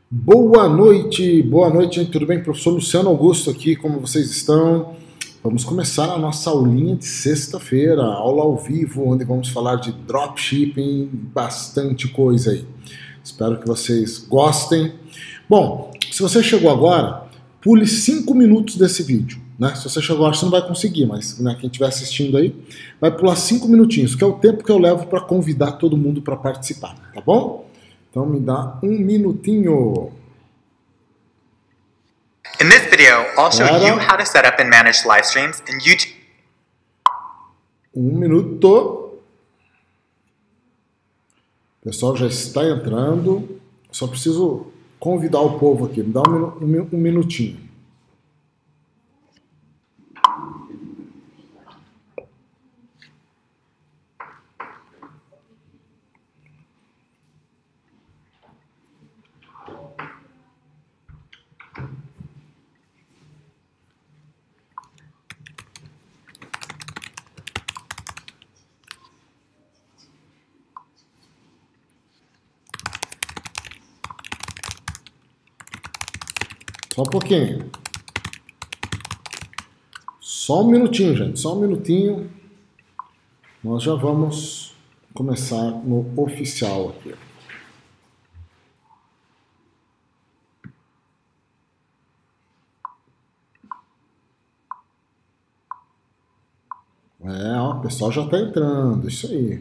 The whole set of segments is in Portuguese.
Boa noite, gente. Tudo bem? Professor Luciano Augusto aqui, como vocês estão? Vamos começar a nossa aulinha de sexta-feira, aula ao vivo, onde vamos falar de dropshipping, bastante coisa aí. Espero que vocês gostem. Bom, se você chegou agora, pule 5 minutos desse vídeo, né? Se você chegou agora, você não vai conseguir, mas né, quem estiver assistindo aí, vai pular 5 minutinhos, que é o tempo que eu levo para convidar todo mundo para participar, tá bom? Então me dá um minutinho. In this video, I'll show you how to set up and manage live streams in YouTube. Um minuto. O pessoal já está entrando. Só preciso convidar o povo aqui. Me dá um minutinho. Só um pouquinho. Só um minutinho, gente. Só um minutinho. Nós já vamos começar no oficial aqui. Ó, o pessoal já está entrando. Isso aí.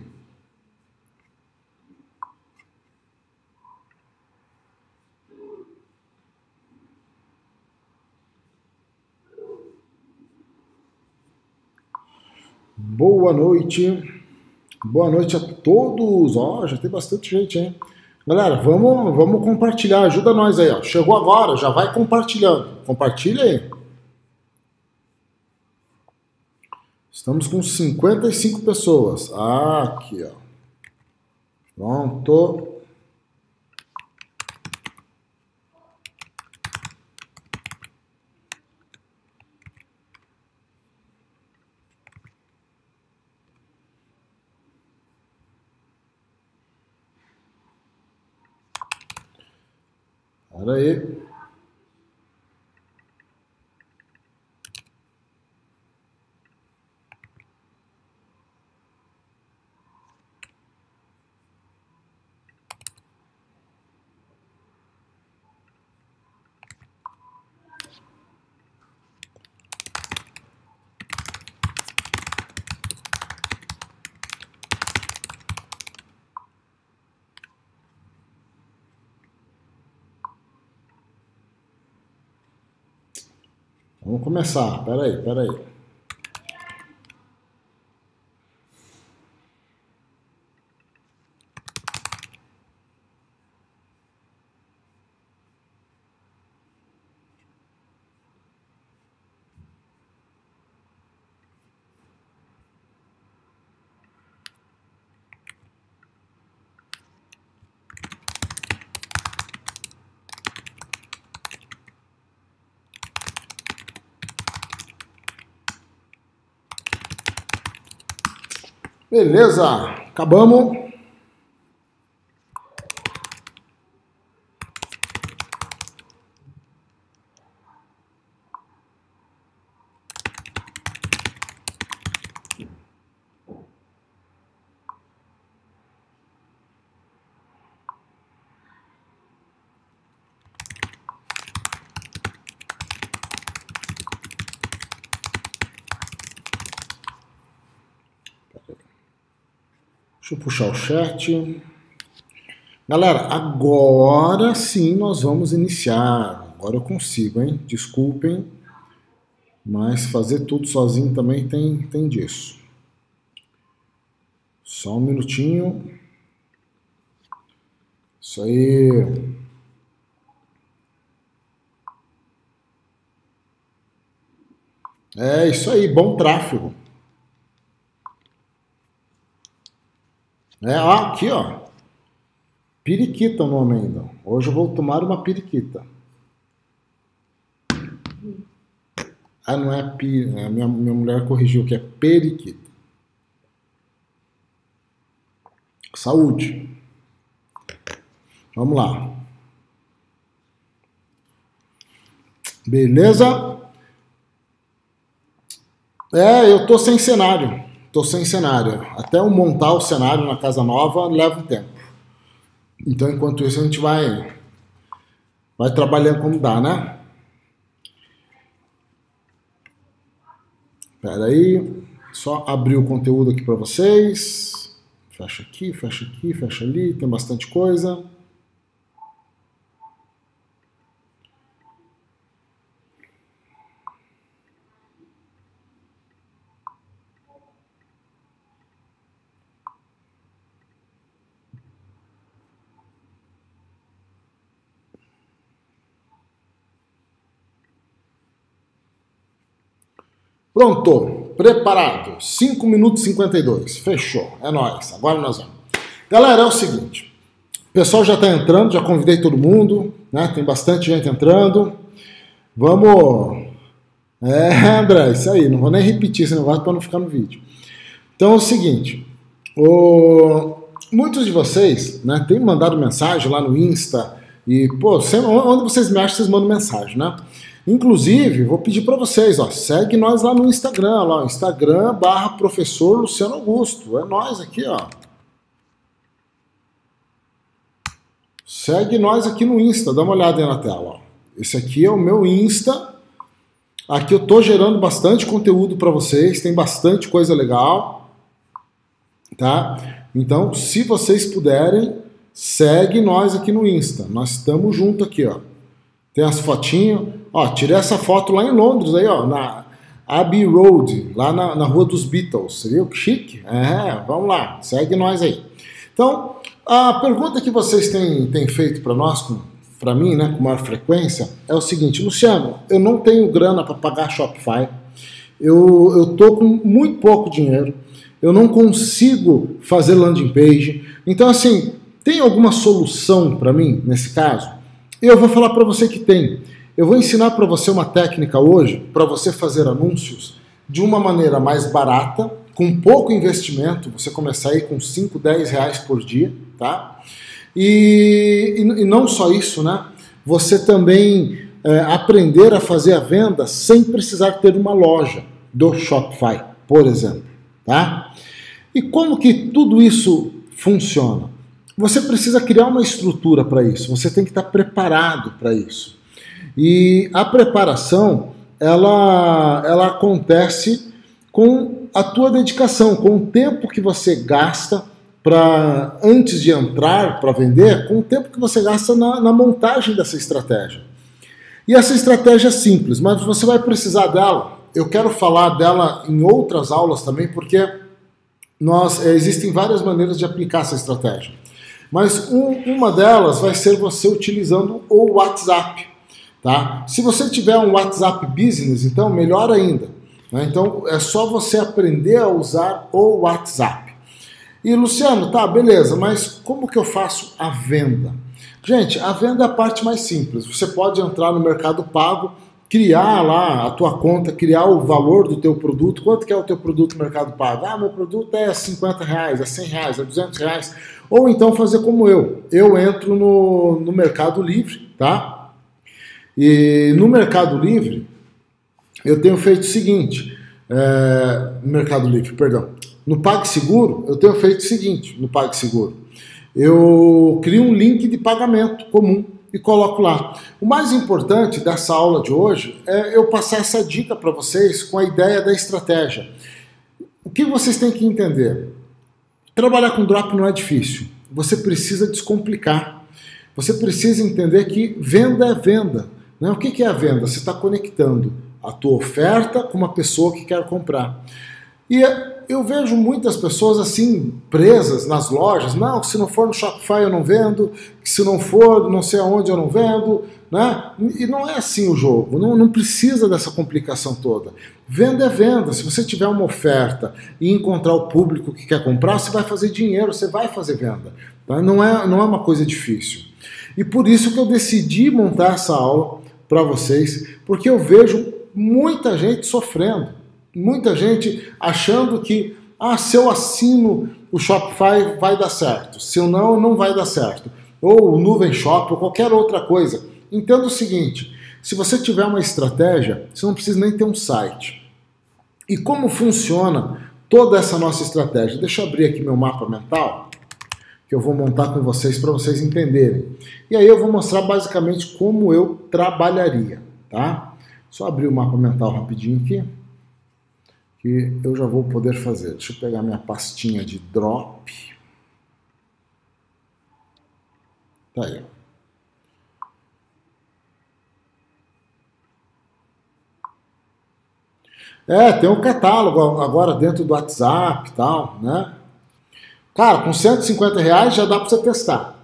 Boa noite. Boa noite a todos. Ó, já tem bastante gente, hein? Galera, vamos compartilhar. Ajuda nós aí, ó. Chegou agora, já vai compartilhando. Compartilha aí. Estamos com 55 pessoas. Aqui, ó. Pronto. Espera aí. Vamos começar. Peraí. Beleza, acabamos. Deixa eu puxar o chat. Galera, agora sim nós vamos iniciar. Agora eu consigo, hein? Desculpem, mas fazer tudo sozinho também tem disso. Só um minutinho. Isso aí. É isso aí, bom tráfego. Aqui, ó. Periquita o nome ainda. Hoje eu vou tomar uma periquita. Não é minha mulher corrigiu que é periquita. Saúde. Vamos lá. Beleza? Eu tô sem cenário. Tô sem cenário. Até eu montar o cenário na casa nova leva um tempo. Então, enquanto isso, a gente vai trabalhando como dá, né? Espera aí. Só abrir o conteúdo aqui para vocês. Fecha aqui, fecha ali. Tem bastante coisa. Pronto, preparado, 5 minutos e 52, fechou, é nóis, agora nós vamos. Galera, é o seguinte, o pessoal já está entrando, já convidei todo mundo, né? Tem bastante gente entrando, vamos... André, isso aí, não vou nem repetir esse negócio para não ficar no vídeo. Então é o seguinte, muitos de vocês, né, têm mandado mensagem lá no Insta, e, pô, onde vocês me acham, vocês mandam mensagem, né? Inclusive, vou pedir para vocês, ó, segue nós lá no Instagram, lá, Instagram/Professor Luciano Augusto. É nós aqui, ó. Segue nós aqui no Insta, dá uma olhada aí na tela, ó. Esse aqui é o meu Insta. Aqui eu tô gerando bastante conteúdo para vocês, tem bastante coisa legal, tá? Então, se vocês puderem, segue nós aqui no Insta. Nós estamos junto aqui, ó. Tem as fotinhas. Ó, tirei essa foto lá em Londres, aí, ó, na Abbey Road, lá na Rua dos Beatles. Viu que chique? Vamos lá, segue nós aí. Então, a pergunta que vocês têm feito para nós, para mim, né, com maior frequência, é o seguinte: Luciano, eu não tenho grana para pagar Shopify, eu tô com muito pouco dinheiro, eu não consigo fazer landing page. Então, assim, tem alguma solução para mim nesse caso? Eu vou falar para você que tem. Eu vou ensinar para você uma técnica hoje para você fazer anúncios de uma maneira mais barata, com pouco investimento, você começar aí com 5, 10 reais por dia, tá? E não só isso, né? Você também aprender a fazer a venda sem precisar ter uma loja do Shopify, por exemplo, tá? E como que tudo isso funciona? Você precisa criar uma estrutura para isso, você tem que estar preparado para isso. E a preparação, ela acontece com a tua dedicação, com o tempo que você gasta antes de entrar para vender, com o tempo que você gasta na montagem dessa estratégia. E essa estratégia é simples, mas você vai precisar dela. Eu quero falar dela em outras aulas também, porque existem várias maneiras de aplicar essa estratégia. Mas uma delas vai ser você utilizando o WhatsApp. Tá? Se você tiver um WhatsApp Business, então melhor ainda. Né? Então é só você aprender a usar o WhatsApp. E Luciano, tá, beleza, mas como que eu faço a venda? Gente, a venda é a parte mais simples. Você pode entrar no Mercado Pago, criar lá a tua conta, criar o valor do teu produto. Quanto que é o teu produto no Mercado Pago? Meu produto é 50 reais, é 100 reais, é 200 reais. Ou então fazer como eu. Eu entro no Mercado Livre, tá? E no Mercado Livre, eu tenho feito o seguinte, no PagSeguro, eu tenho feito o seguinte, no PagSeguro, eu crio um link de pagamento comum e coloco lá. O mais importante dessa aula de hoje é eu passar essa dica para vocês com a ideia da estratégia. O que vocês têm que entender? Trabalhar com drop não é difícil, você precisa descomplicar, você precisa entender que venda é venda. Né? O que é a venda? Você está conectando a tua oferta com uma pessoa que quer comprar. E eu vejo muitas pessoas assim, presas nas lojas. Não, se não for no Shopify eu não vendo, se não for não sei aonde eu não vendo. Né? E não é assim o jogo, não precisa dessa complicação toda. Venda é venda. Se você tiver uma oferta e encontrar o público que quer comprar, você vai fazer dinheiro, você vai fazer venda. Tá? Não é uma coisa difícil. E por isso que eu decidi montar essa aula para vocês, porque eu vejo muita gente sofrendo, muita gente achando que se eu assino o Shopify vai dar certo, se eu não vai dar certo, ou o Nuvem Shop, ou qualquer outra coisa. Entenda o seguinte, Se você tiver uma estratégia, você não precisa nem ter um site. E como funciona toda essa nossa estratégia? Deixa eu abrir aqui meu mapa mental, que eu vou montar com vocês para vocês entenderem. E aí eu vou mostrar basicamente como eu trabalharia, tá? Só abrir o mapa mental rapidinho aqui, que eu já vou poder fazer. Deixa eu pegar minha pastinha de drop. Tá aí. Tem um catálogo agora dentro do WhatsApp e tal, né? Cara, com R$150 já dá para você testar.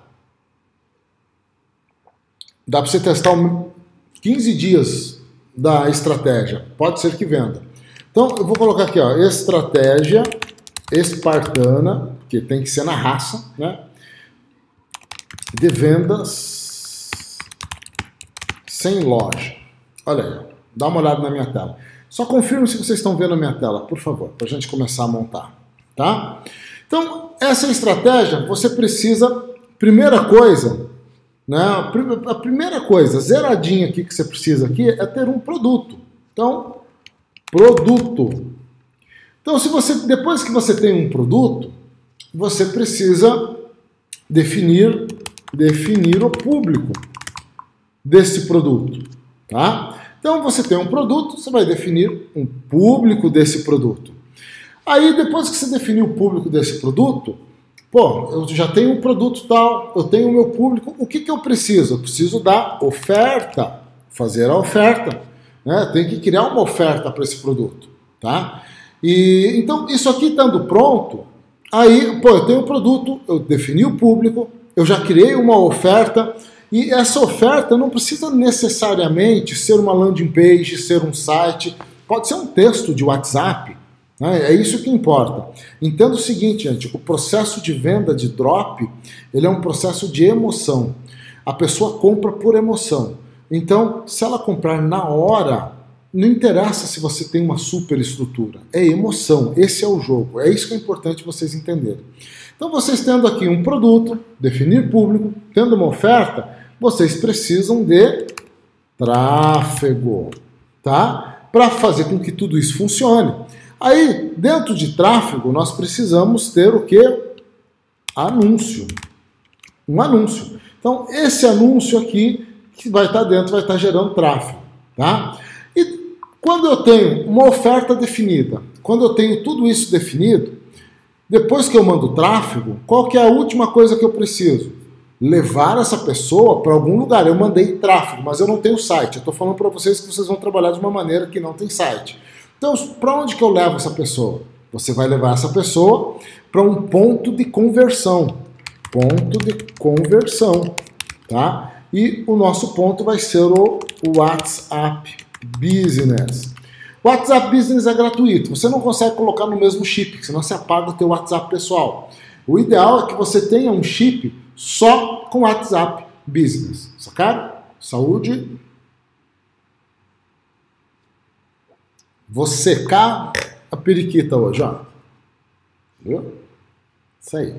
Dá para você testar 15 dias da estratégia. Pode ser que venda. Então, eu vou colocar aqui, ó, estratégia espartana, que tem que ser na raça, né? De vendas sem loja. Olha aí, dá uma olhada na minha tela. Só confirme se vocês estão vendo a minha tela, por favor, para a gente começar a montar, tá? Então, essa estratégia, você precisa, primeira coisa, né? A primeira coisa, zeradinha aqui que você precisa aqui é ter um produto. Então, produto. Então, depois que você tem um produto, você precisa definir o público desse produto, tá? Então, você tem um produto, você vai definir um público desse produto. Aí, depois que você definir o público desse produto, pô, eu já tenho um produto tal, eu tenho o meu público, o que eu preciso? Eu preciso da oferta, fazer a oferta, né? Tem que criar uma oferta para esse produto, tá? E então, isso aqui estando pronto, aí, pô, eu tenho o produto, eu defini o público, eu já criei uma oferta, e essa oferta não precisa necessariamente ser uma landing page, ser um site, pode ser um texto de WhatsApp, né? É isso que importa. Entenda o seguinte, gente, o processo de venda de drop, ele é um processo de emoção. A pessoa compra por emoção. Então, se ela comprar na hora, não interessa se você tem uma super estrutura, é emoção, esse é o jogo, é isso que é importante vocês entenderem. Então, vocês tendo aqui um produto, definir público, tendo uma oferta, vocês precisam de tráfego, tá? Para fazer com que tudo isso funcione. Aí, dentro de tráfego, nós precisamos ter o quê? Anúncio. Um anúncio. Então, esse anúncio aqui, que vai estar dentro, vai estar gerando tráfego, tá? E quando eu tenho uma oferta definida, quando eu tenho tudo isso definido, depois que eu mando tráfego, qual que é a última coisa que eu preciso? Levar essa pessoa para algum lugar. Eu mandei tráfego, mas eu não tenho site. Eu estou falando para vocês que vocês vão trabalhar de uma maneira que não tem site. Então, para onde que eu levo essa pessoa? Você vai levar essa pessoa para um ponto de conversão. Ponto de conversão, tá? E o nosso ponto vai ser o WhatsApp Business. O WhatsApp Business é gratuito. Você não consegue colocar no mesmo chip, senão você apaga o teu WhatsApp pessoal. O ideal é que você tenha um chip só com WhatsApp Business. Sacaram? Saúde. Vou secar a periquita hoje, ó. Viu? Isso aí.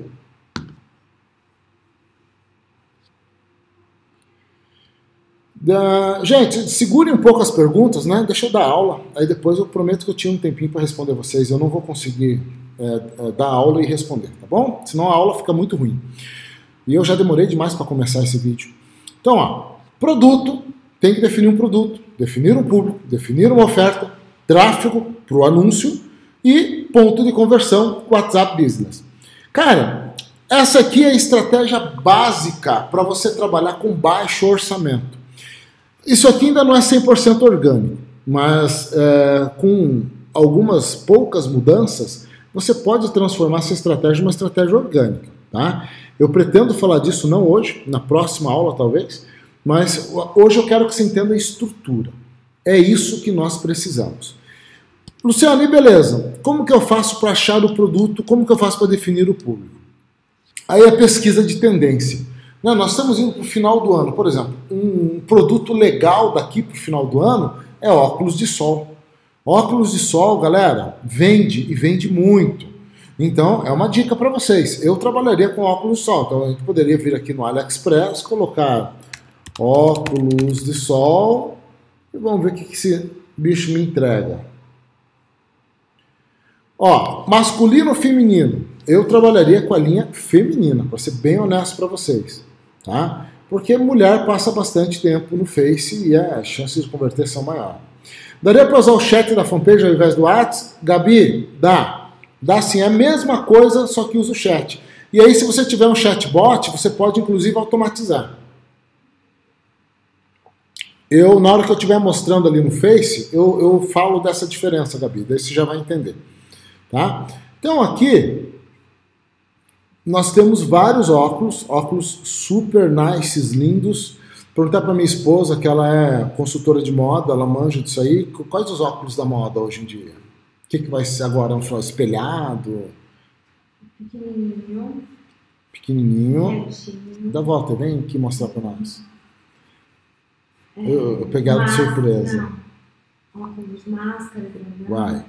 Gente, segurem um pouco as perguntas, né? Deixa eu dar aula. Aí depois eu prometo que eu tinha um tempinho para responder vocês. Eu não vou conseguir dar aula e responder, tá bom? Senão a aula fica muito ruim. E eu já demorei demais para começar esse vídeo. Então, ó, produto, tem que definir um produto, definir um público, definir uma oferta, tráfego para o anúncio e ponto de conversão, WhatsApp Business. Cara, essa aqui é a estratégia básica para você trabalhar com baixo orçamento. Isso aqui ainda não é 100% orgânico, mas com algumas poucas mudanças, você pode transformar essa estratégia em uma estratégia orgânica, tá? Eu pretendo falar disso não hoje, na próxima aula talvez, mas hoje eu quero que você entenda a estrutura. É isso que nós precisamos. Luciano, e beleza, como que eu faço para achar o produto, como que eu faço para definir o público? Aí a pesquisa de tendência. Nós estamos indo para o final do ano, por exemplo, um produto legal daqui para o final do ano é óculos de sol. Óculos de sol, galera, vende e vende muito. Então, é uma dica para vocês. Eu trabalharia com óculos de sol. Então, a gente poderia vir aqui no AliExpress, colocar óculos de sol E vamos ver o que esse bicho me entrega. Ó, masculino ou feminino? Eu trabalharia com a linha feminina, para ser bem honesto para vocês, tá? Porque mulher passa bastante tempo no Face e as chances de converter são maiores. Daria para usar o chat da fanpage ao invés do WhatsApp? Gabi, dá. Dá sim, é a mesma coisa, só que usa o chat. E aí, se você tiver um chatbot, você pode inclusive automatizar. Na hora que eu estiver mostrando ali no Face, eu falo dessa diferença, Gabi, daí você já vai entender. Tá? Então aqui, nós temos vários óculos super nice, lindos. Perguntar para minha esposa, que ela é consultora de moda, ela manja disso aí. Quais os óculos da moda hoje em dia? O que vai ser agora? Um espelhado? Pequenininho. Pequenininho. Dá a volta, vem aqui mostrar para nós. Eu peguei ela de surpresa. Não. Óculos, máscara, grandão. Vai.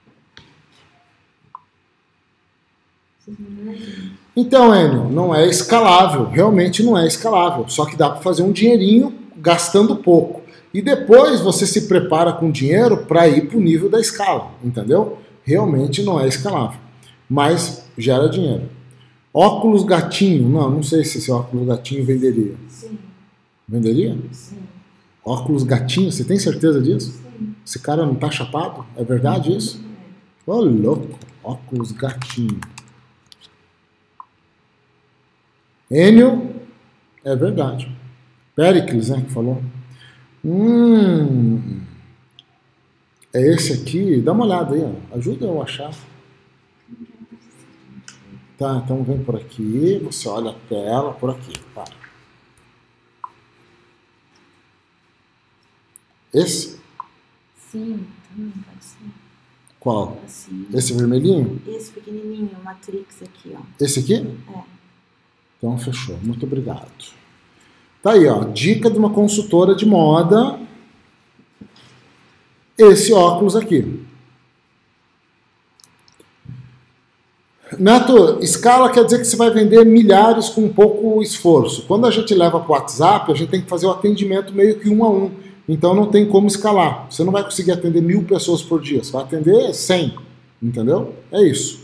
Então, Enio, não é escalável, realmente não é escalável, só que dá para fazer um dinheirinho gastando pouco. E depois você se prepara com dinheiro para ir para o nível da escala, entendeu? Realmente não é escalável, mas gera dinheiro. Óculos gatinho, não sei se esse óculos gatinho venderia. Sim. Venderia? Sim. Óculos gatinho, você tem certeza disso? Sim. Esse cara não tá chapado? É verdade isso? Ô, louco, óculos gatinho. Enio, é verdade. Pericles, né, que falou. É esse aqui, dá uma olhada aí, ó. Ajuda eu a achar. Tá, então vem por aqui, você olha a tela, por aqui, tá. Esse? Sim, também pode ser. Qual? Assim. Esse vermelhinho? Esse pequenininho, o Matrix aqui, ó. Esse aqui? É. Então, fechou. Muito obrigado. Tá aí, ó. Dica de uma consultora de moda. Esse óculos aqui. Neto, escala quer dizer que você vai vender milhares com pouco esforço. Quando a gente leva para o WhatsApp, a gente tem que fazer o atendimento meio que 1 a 1. Então não tem como escalar. Você não vai conseguir atender 1000 pessoas por dia. Você vai atender 100. Entendeu? É isso.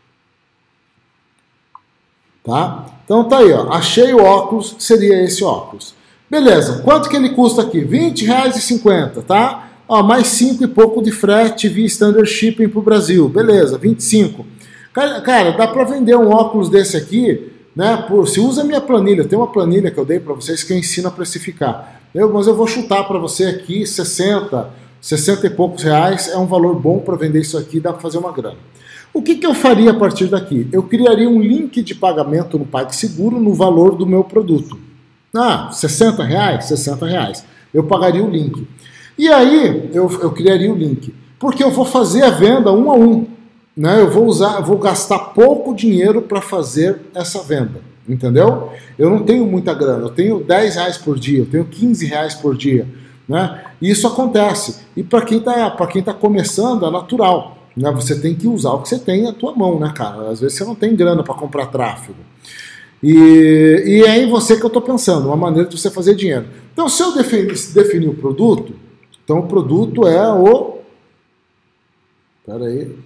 Tá? Então tá aí, ó. Achei o óculos, seria esse óculos. Beleza, quanto que ele custa aqui? R$20,50, tá? Ó, mais 5 e pouco de frete via standard shipping pro Brasil. Beleza, 25. Cara, dá para vender um óculos desse aqui, né? Se usa a minha planilha, tem uma planilha que eu dei para vocês que eu ensino a precificar. Mas eu vou chutar para você aqui 60 e poucos reais é um valor bom para vender isso aqui, dá para fazer uma grana. O que eu faria a partir daqui? Eu criaria um link de pagamento no PagSeguro no valor do meu produto. Ah, 60 reais? 60 reais. Eu pagaria o link. E aí, eu criaria o link. Porque eu vou fazer a venda 1 a 1. Né? Eu vou gastar pouco dinheiro para fazer essa venda. Entendeu? Eu não tenho muita grana. Eu tenho 10 reais por dia, eu tenho 15 reais por dia. Né? E isso acontece. E para quem tá começando, é natural. Né? Você tem que usar o que você tem na tua mão, né, cara? Às vezes você não tem grana para comprar tráfego. E é em você que eu estou pensando, uma maneira de você fazer dinheiro. Então, se eu definir o produto, então o produto é o... Espera aí.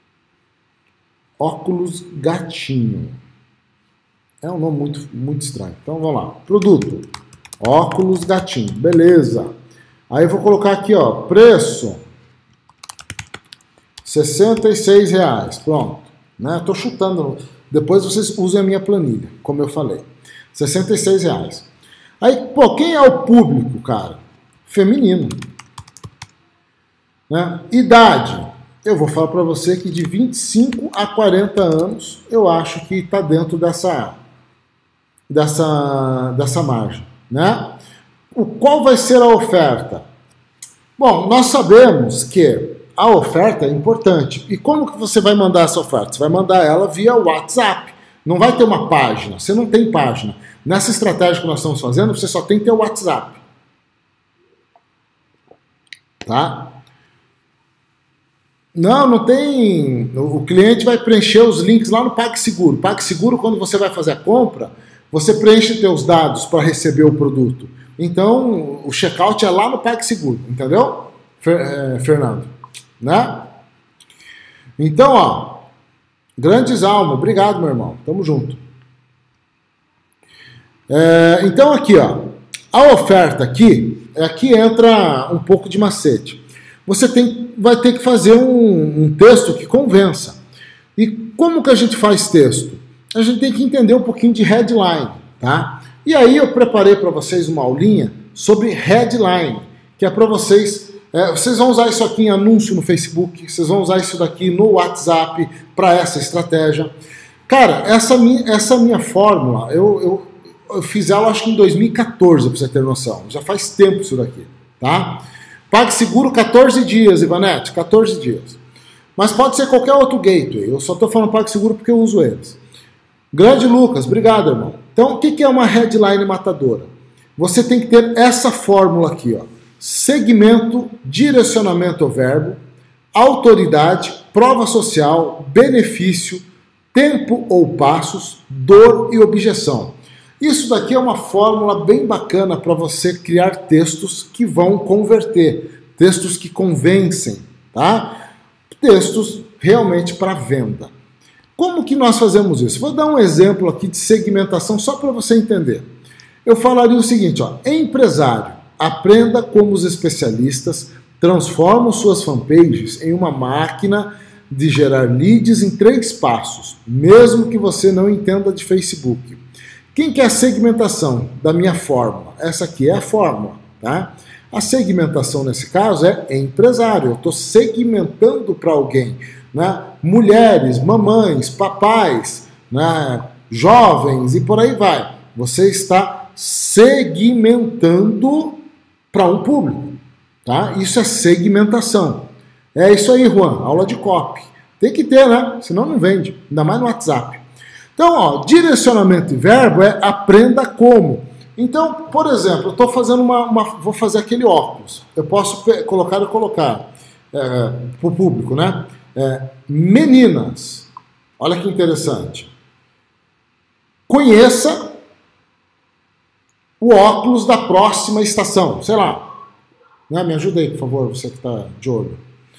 Óculos gatinho. É um nome muito estranho. Então, vamos lá. Produto. Óculos gatinho. Beleza. Aí eu vou colocar aqui, ó, preço... R$66. Pronto. Né? Tô chutando. Depois vocês usem a minha planilha, como eu falei. R$66. Aí, pô, quem é o público, cara? Feminino. Né? Idade. Eu vou falar para você que de 25 a 40 anos, eu acho que está dentro dessa margem. Né? Qual vai ser a oferta? Bom, nós sabemos que a oferta é importante. E como que você vai mandar essa oferta? Você vai mandar ela via WhatsApp. Não vai ter uma página. Você não tem página. Nessa estratégia que nós estamos fazendo, você só tem que ter o WhatsApp. Tá? Não tem... O cliente vai preencher os links lá no PagSeguro. PagSeguro, quando você vai fazer a compra, você preenche seus dados para receber o produto. Então, o checkout é lá no PagSeguro, entendeu, Fernando? Né? Então, ó, grandes almas, obrigado, meu irmão, tamo junto. Então, aqui, ó, a oferta aqui entra um pouco de macete. Você vai ter que fazer um texto que convença. E como que a gente faz texto? A gente tem que entender um pouquinho de headline, tá? E aí eu preparei para vocês uma aulinha sobre headline, que é para vocês... vocês vão usar isso aqui em anúncio no Facebook, vocês vão usar isso daqui no WhatsApp para essa estratégia. Cara, essa minha fórmula, eu fiz ela acho que em 2014, para você ter noção. Já faz tempo isso daqui, tá? PagSeguro 14 dias, Ivanete, 14 dias. Mas pode ser qualquer outro gateway. Eu só estou falando PagSeguro porque eu uso eles. Grande Lucas, obrigado, irmão. Então, o que é uma headline matadora? Você tem que ter essa fórmula aqui, ó. Segmento, direcionamento ao verbo, autoridade, prova social, benefício, tempo ou passos, dor e objeção. Isso daqui é uma fórmula bem bacana para você criar textos que vão converter, textos que convencem, tá? Textos realmente para venda. Como que nós fazemos isso? Vou dar um exemplo aqui de segmentação só para você entender. Eu falaria o seguinte, ó, empresário, aprenda como os especialistas transformam suas fanpages em uma máquina de gerar leads em 3 passos, mesmo que você não entenda de Facebook. Quem que é a segmentação da minha fórmula? Essa aqui é a fórmula, tá? A segmentação nesse caso é empresário. Eu estou segmentando para alguém, né? Mulheres, mamães, papais, né? Jovens e por aí vai. Você está segmentando para um público, tá? Isso é segmentação. É isso aí, Juan, aula de copy. Tem que ter, né? Senão não vende, ainda mais no WhatsApp. Então, ó, direcionamento e verbo é aprenda como. Então, por exemplo, eu estou fazendo vou fazer aquele óculos. Eu posso colocar para o público, né? Meninas, olha que interessante. Conheça o óculos da próxima estação, sei lá. Né? Me ajuda aí, por favor, você que está de olho.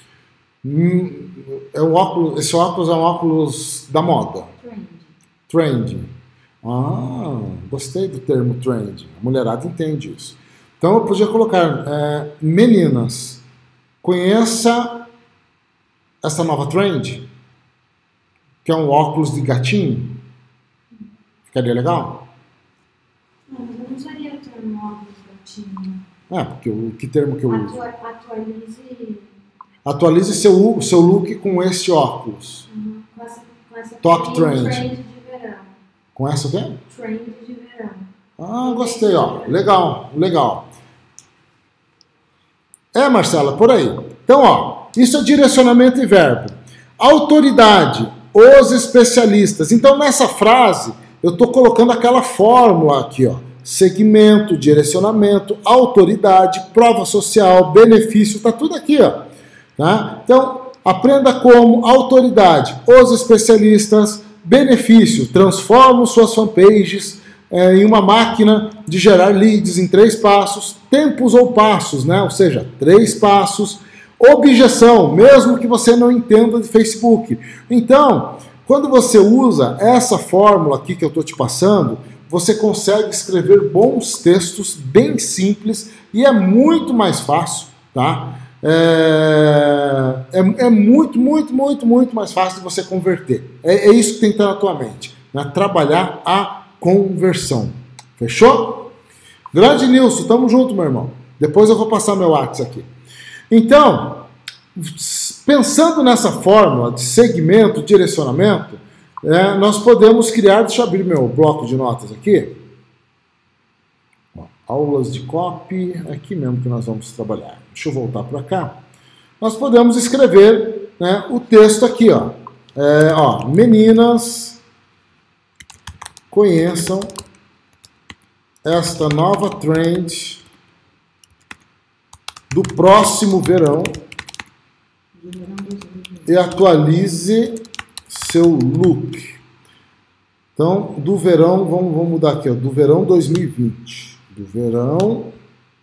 Esse óculos é um óculos da moda. Trend. Ah, gostei do termo trend. A mulherada entende isso. Então eu podia colocar, meninas, conheça essa nova trend, que é um óculos de gatinho. Ficaria legal? Não, mas eu não usaria o termo óculos gatinho. Porque que termo que eu uso? Atualize. Atualize seu look com esse óculos. Com essa Top trend. De verão. Com essa o quê? Trend de verão. Ah, gostei, ó. Legal, legal. Marcela, por aí. Então, ó, isso é direcionamento e verbo. Autoridade, os especialistas. Então, nessa frase, eu estou colocando aquela fórmula aqui, ó. Segmento, direcionamento, autoridade, prova social, benefício, tá tudo aqui, ó. Tá? Então, aprenda como, autoridade, os especialistas, benefício, transformam suas fanpages em uma máquina de gerar leads em 3 passos, tempos ou passos, né? Ou seja, 3 passos, objeção, mesmo que você não entenda de Facebook. Então, quando você usa essa fórmula aqui que eu estou te passando, você consegue escrever bons textos bem simples e é muito mais fácil, tá? É muito, muito, muito, muito mais fácil de você converter. É isso que tem que estar na tua mente, né? Trabalhar a conversão. Fechou? Grande Nilson, tamo junto, meu irmão. Depois eu vou passar meu WhatsApp aqui. Então, pensando nessa fórmula de segmento, direcionamento, nós podemos criar, deixa eu abrir meu bloco de notas aqui. Aulas de copy, aqui mesmo que nós vamos trabalhar. Deixa eu voltar para cá. Nós podemos escrever, né, o texto aqui, ó. Meninas, conheçam esta nova trend do próximo verão e atualize seu look. Então, do verão, vamos mudar aqui, ó, do verão 2020. do verão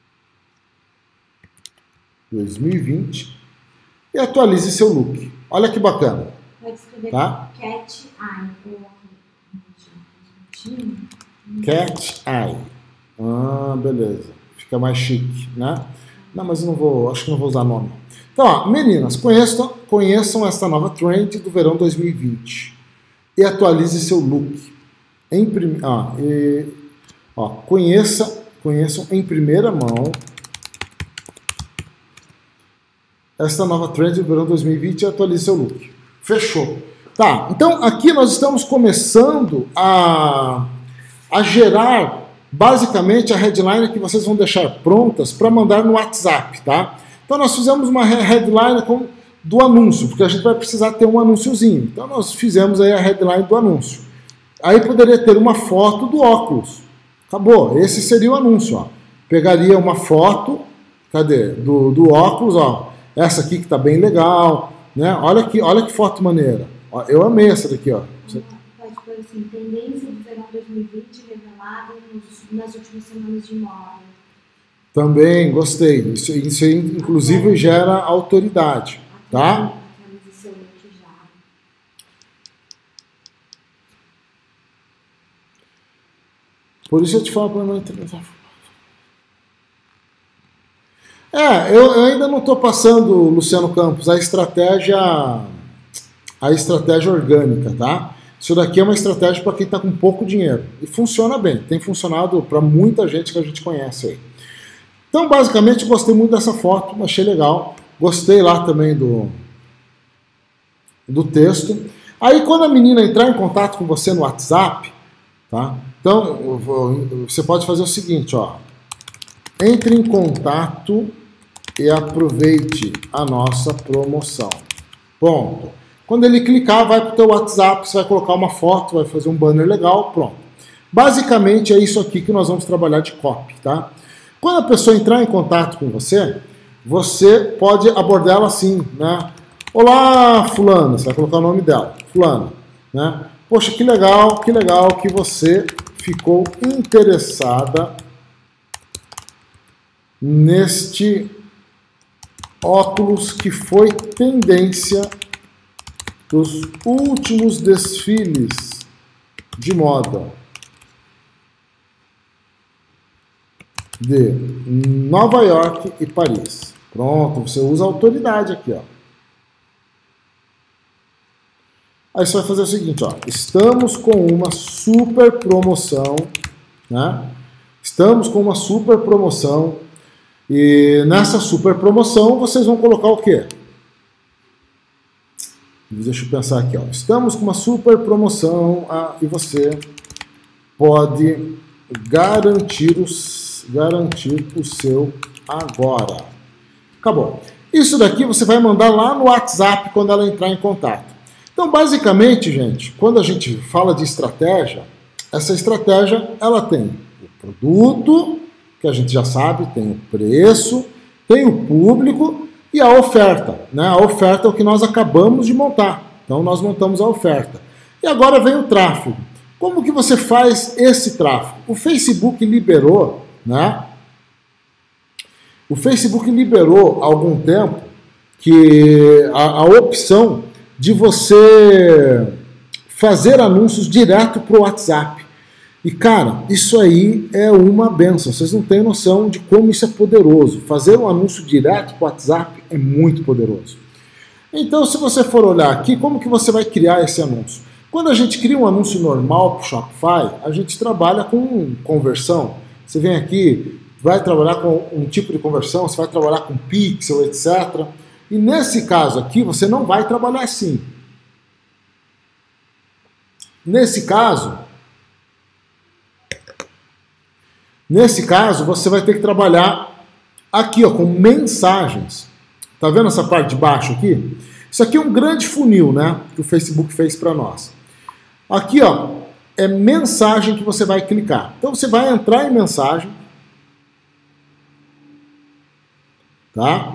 2020 e atualize seu look. Olha que bacana. Pode escrever tá? Cat Eye. Cat Eye. Ah, beleza. Fica mais chique, né? Não, mas eu não vou, acho que não vou usar nome. Então, ó, meninas, conheçam esta nova trend do verão 2020 e atualize seu look. Conheçam em primeira mão esta nova trend do verão 2020 e atualize seu look. Fechou. Tá, então aqui nós estamos começando a gerar basicamente a headline que vocês vão deixar prontas para mandar no WhatsApp, tá? Então nós fizemos uma headline do anúncio, porque a gente vai precisar ter um anúnciozinho. Então nós fizemos aí a headline do anúncio. Aí poderia ter uma foto do óculos. Acabou, esse seria o anúncio, ó. Pegaria uma foto, cadê? Do óculos, ó. Essa aqui que tá bem legal, né? Olha que foto maneira. Ó, eu amei essa daqui, ó. Pode pôr assim, tendência do verão 2020 revelada nas últimas semanas de moda. Também, gostei. Isso aí, inclusive, gera autoridade, tá? Atualize seu look já. Por isso eu te falo para não entrar. Eu ainda não estou passando, Luciano Campos, a estratégia orgânica, tá? Isso daqui é uma estratégia para quem está com pouco dinheiro. E funciona bem, tem funcionado para muita gente que a gente conhece aí. Então, basicamente, gostei muito dessa foto, achei legal. Gostei lá também do texto. Aí, quando a menina entrar em contato com você no WhatsApp, tá? Então, você pode fazer o seguinte, ó. Entre em contato e aproveite a nossa promoção. Ponto. Quando ele clicar, vai para o teu WhatsApp, você vai colocar uma foto, vai fazer um banner legal, pronto. Basicamente é isso aqui que nós vamos trabalhar de copy, tá? Quando a pessoa entrar em contato com você, você pode abordá-la assim, né? Olá, fulana, você vai colocar o nome dela, fulana, né? Poxa, que legal que você ficou interessada neste óculos que foi tendência dos últimos desfiles de moda de Nova York e Paris. Pronto, você usa a autoridade aqui, ó. Aí você vai fazer o seguinte, ó. Estamos com uma super promoção, né? Estamos com uma super promoção e nessa super promoção vocês vão colocar o quê? Deixa eu pensar aqui, ó. Estamos com uma super promoção e você pode garantir o seu agora. Acabou. Isso daqui você vai mandar lá no WhatsApp quando ela entrar em contato. Então, basicamente, gente, quando a gente fala de estratégia, essa estratégia, ela tem o produto, que a gente já sabe, tem o preço, tem o público e a oferta, né? A oferta é o que nós acabamos de montar. Então, nós montamos a oferta. E agora vem o tráfego. Como que você faz esse tráfego? O Facebook liberou, né? O Facebook liberou há algum tempo que a opção de você fazer anúncios direto para o WhatsApp. E, cara, isso aí é uma benção. Vocês não têm noção de como isso é poderoso. Fazer um anúncio direto para o WhatsApp é muito poderoso. Então, se você for olhar aqui, como que você vai criar esse anúncio? Quando a gente cria um anúncio normal para o Shopify, a gente trabalha com conversão. Você vem aqui, vai trabalhar com um tipo de conversão, você vai trabalhar com pixel, etc. E nesse caso aqui, você não vai trabalhar assim. Nesse caso, você vai ter que trabalhar aqui, ó, com mensagens. Tá vendo essa parte de baixo aqui? Isso aqui é um grande funil, né, que o Facebook fez para nós. Aqui, ó, é mensagem que você vai clicar. Então você vai entrar em mensagem, tá?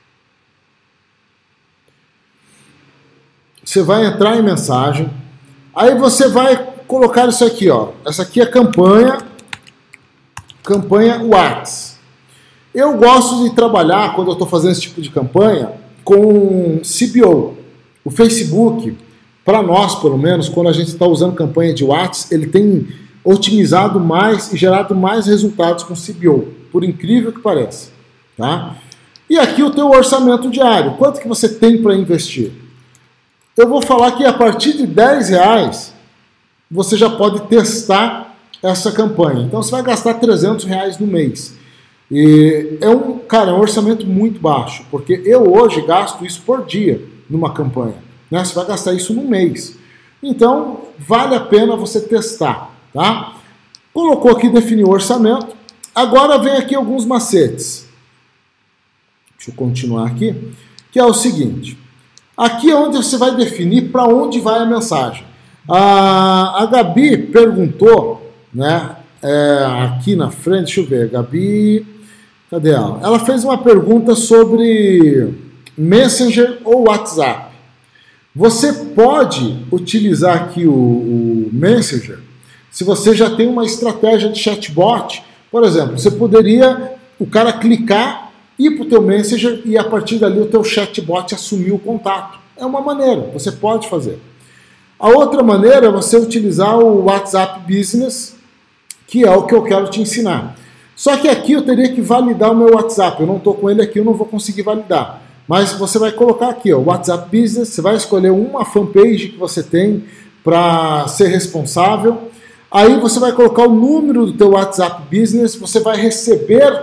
Você vai entrar em mensagem, aí você vai colocar isso aqui, ó. Essa aqui é campanha campanha Whats. Eu gosto de trabalhar, quando eu estou fazendo esse tipo de campanha, com CBO. O Facebook, para nós pelo menos, quando a gente está usando campanha de Whats, ele tem otimizado mais e gerado mais resultados com CBO, por incrível que pareça. Tá? E aqui o teu orçamento diário. Quanto que você tem para investir? Eu vou falar que a partir de R$10 você já pode testar essa campanha. Então você vai gastar R$300 no mês. E é um orçamento muito baixo, porque eu hoje gasto isso por dia numa campanha. Né? Você vai gastar isso no mês. Então vale a pena você testar. Tá? Colocou aqui, definiu o orçamento. Agora vem aqui alguns macetes. Deixa eu continuar aqui. Que é o seguinte. Aqui é onde você vai definir para onde vai a mensagem. A Gabi perguntou, né, aqui na frente, deixa eu ver, Gabi, cadê ela? Ela fez uma pergunta sobre Messenger ou WhatsApp. Você pode utilizar aqui o Messenger se você já tem uma estratégia de chatbot. Por exemplo, você poderia, o cara clicar, ir para o teu Messenger e a partir dali o teu chatbot assumir o contato. É uma maneira, você pode fazer. A outra maneira é você utilizar o WhatsApp Business, que é o que eu quero te ensinar. Só que aqui eu teria que validar o meu WhatsApp. Eu não estou com ele aqui, eu não vou conseguir validar. Mas você vai colocar aqui, ó, WhatsApp Business, você vai escolher uma fanpage que você tem para ser responsável. Aí você vai colocar o número do teu WhatsApp Business, você vai receber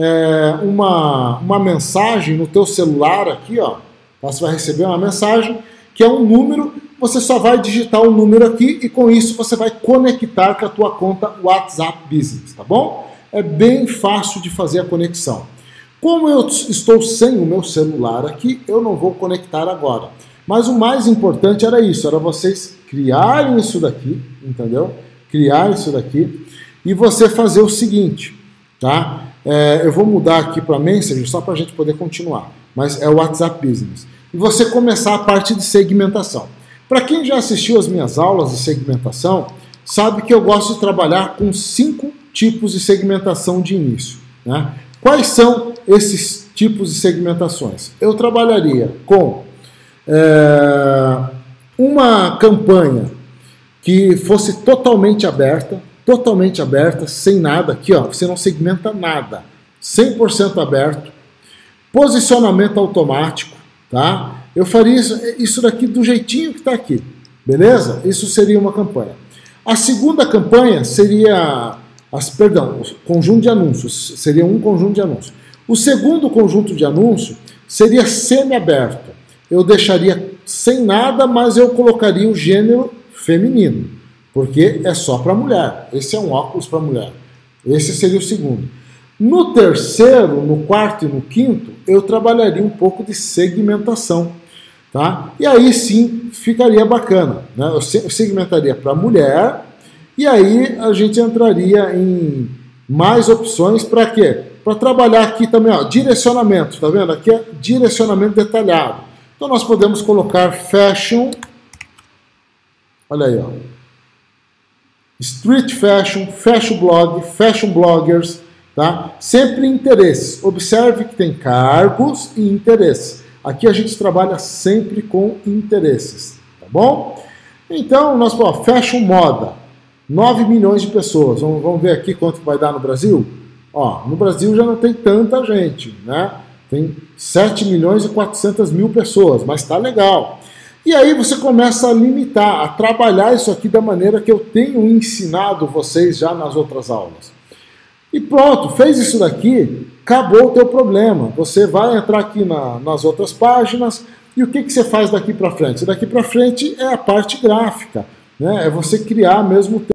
uma mensagem no teu celular aqui, ó. Você vai receber uma mensagem que é um número, você só vai digitar o número aqui e com isso você vai conectar com a tua conta WhatsApp Business, tá bom? É bem fácil de fazer a conexão. Como eu estou sem o meu celular aqui, eu não vou conectar agora. Mas o mais importante era isso, era vocês criarem isso daqui, entendeu? Criar isso daqui e você fazer o seguinte, tá? Eu vou mudar aqui para Messenger só para a gente poder continuar, mas é o WhatsApp Business. E você começar a parte de segmentação. Para quem já assistiu as minhas aulas de segmentação, sabe que eu gosto de trabalhar com 5 tipos de segmentação de início. Né? Quais são esses tipos de segmentações? Eu trabalharia com uma campanha que fosse totalmente aberta, sem nada. Aqui, ó, você não segmenta nada. 100% aberto. Posicionamento automático. Tá? Eu faria isso daqui do jeitinho que está aqui. Beleza? Isso seria uma campanha. A segunda campanha seria... conjunto de anúncios. Seria um conjunto de anúncios. O segundo conjunto de anúncios seria semi-aberto. Eu deixaria sem nada, mas eu colocaria o gênero feminino, porque é só para mulher. Esse é um óculos para mulher. Esse seria o segundo. No terceiro, no quarto e no quinto, eu trabalharia um pouco de segmentação. Tá? E aí sim ficaria bacana. Né? Eu segmentaria para mulher e aí a gente entraria em mais opções para quê? Para trabalhar aqui também, ó, direcionamento. Tá vendo? Aqui é direcionamento detalhado. Então nós podemos colocar fashion. Olha aí, ó. Street fashion, fashion blog, fashion bloggers, tá? Sempre interesses. Observe que tem cargos e interesses. Aqui a gente trabalha sempre com interesses, tá bom? Então, nós falamos, fashion moda, 9 milhões de pessoas. Vamos ver aqui quanto vai dar no Brasil? Ó, no Brasil já não tem tanta gente, né? Tem 7 milhões e 400 mil pessoas, mas tá legal. E aí você começa a limitar, a trabalhar isso aqui da maneira que eu tenho ensinado vocês já nas outras aulas. E pronto, fez isso daqui, acabou o teu problema. Você vai entrar aqui nas outras páginas e o que você faz daqui para frente? Daqui para frente é a parte gráfica, né? É você criar mesmo o